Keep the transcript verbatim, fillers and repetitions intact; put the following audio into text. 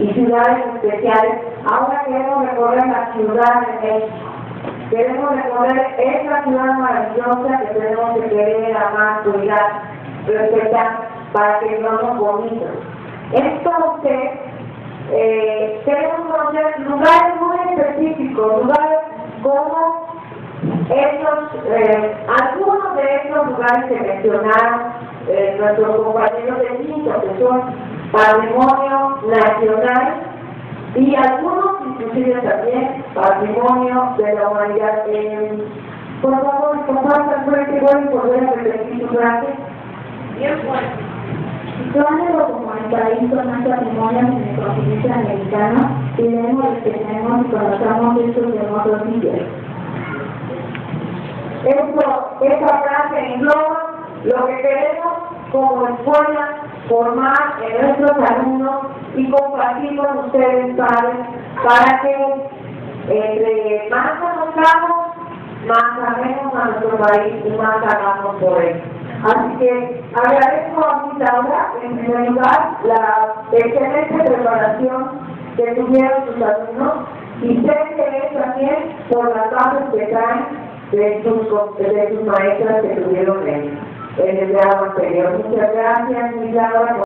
y ciudades especiales. Ahora queremos recorrer la Ciudad de México. Queremos recorrer esta ciudad maravillosa que tenemos que querer, amar, cuidar, respetar, para que vivamos bonitos. Entonces, eh, queremos conocer lugares muy específicos, lugares como estos, eh, algunos de estos lugares que mencionaron eh, nuestros compañeros de Quito, que son patrimonio nacional, y algunos inclusive también patrimonio de la humanidad. Eh, por favor, compartan fuerte, igual y volver a repetir su frase. Bien fuerte. Situándolo como el país con más patrimonio en el continente americano, tenemos, respetemos y conozcamos estos de otros sitios. Esto, esta frase engloba lo que queremos como escuela formar en nuestros alumnos y compartir con ustedes, padres, para que entre más conozcamos, más amemos a nuestro país y más hagamos por él. Así que agradezco a mi Laura, en primer lugar, la excelente preparación que tuvieron sus alumnos, y sé que es también por las bases que traen de sus, de sus maestras que tuvieron en, en el grado anterior. Muchas gracias, mi Laura.